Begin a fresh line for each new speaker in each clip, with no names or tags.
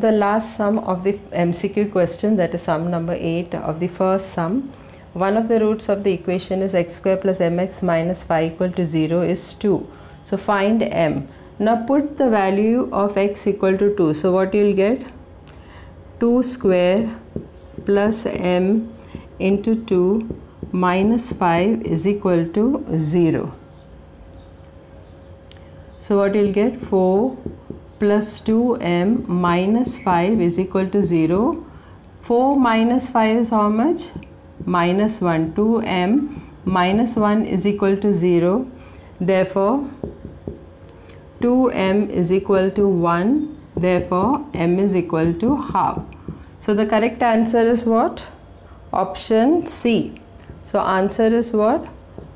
the last sum of the MCQ question, that is sum number 8 of the first sum. One of the roots of the equation is x square plus mx minus 5 equal to 0 is 2. So find m. Now put the value of x equal to 2. So what you will get? 2 square plus m into 2 minus 5 is equal to 0. So what you will get? 4 plus 2m minus 5 is equal to 0. 4 minus 5 is how much? Minus 1. 2m minus 1 is equal to 0. Therefore 2m is equal to 1. Therefore m is equal to half. So the correct answer is what? Option C. So answer is what?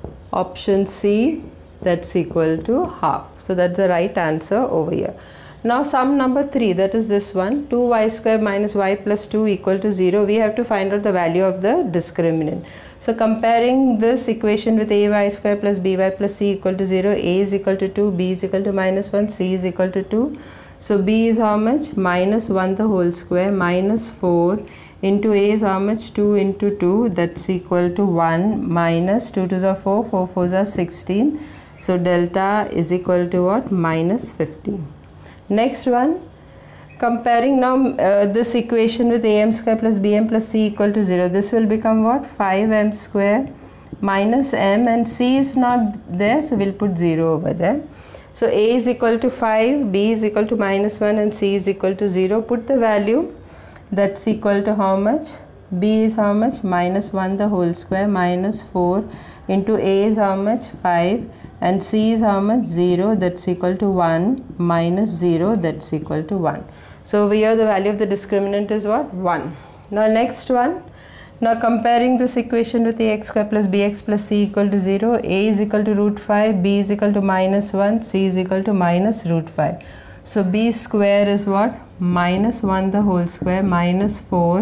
Option C, that's equal to half. So that's the right answer over here. Now sum number 3, that is this one, 2y square minus y plus 2 equal to 0. We have to find out the value of the discriminant. So comparing this equation with ay square plus by plus c equal to 0, a is equal to 2, b is equal to minus 1, c is equal to 2. So b is how much? Minus 1 the whole square minus 4 into a is how much? 2 into 2, that's equal to 1 minus 2 to the 4, 4 4s are 16. So delta is equal to what? Minus 15. Next one, comparing now this equation with am square plus bm plus c equal to 0. This will become what? 5m square minus m, and c is not there, so we'll put 0 over there. So a is equal to 5, b is equal to minus 1 and c is equal to 0. Put the value, that's equal to how much? B is how much? Minus 1 the whole square minus 4 into a is how much? 5. And c is how much? 0, that's equal to 1 minus 0, that's equal to 1. So over here the value of the discriminant is what? 1. Now next one. Now comparing this equation with ax square plus bx plus c equal to 0. A is equal to root 5, b is equal to minus 1, c is equal to minus root 5. So b square is what? Minus 1 the whole square minus 4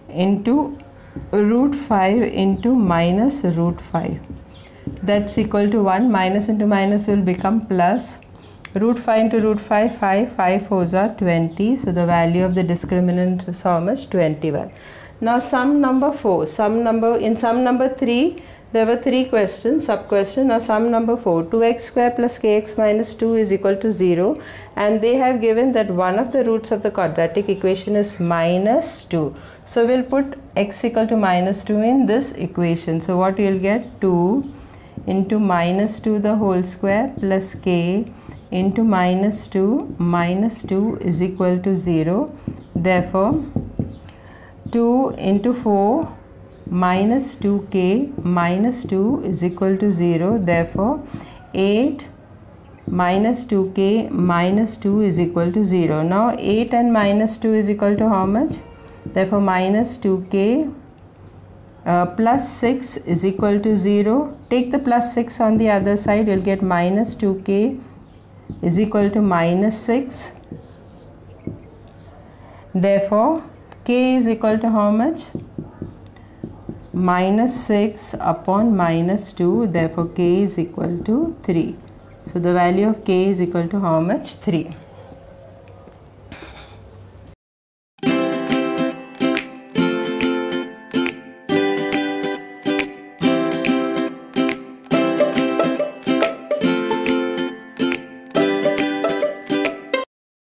into root 5 into minus root 5. That's equal to 1. Minus into minus will become plus. Root 5 into root 5, 5 4s are 20. So the value of the discriminant is how much? 21. Now sum number 4. In sum number 3, there were 3 questions, sub question. Now sum number 4, 2x square plus kx minus 2 is equal to 0. And they have given that one of the roots of the quadratic equation is minus 2. So we'll put x equal to minus 2 in this equation. So what you'll get? 2 into minus 2 the whole square plus k into minus 2 is equal to 0. Therefore 2 into 4 minus 2k minus 2 is equal to 0. Therefore 8 minus 2k minus 2 is equal to 0. Now 8 and minus 2 is equal to how much? Therefore minus 2k plus 6 is equal to 0. Take the plus 6 on the other side, you'll get minus 2k is equal to minus 6. Therefore k is equal to how much? Minus 6 upon minus 2. Therefore k is equal to 3. So the value of k is equal to how much? 3.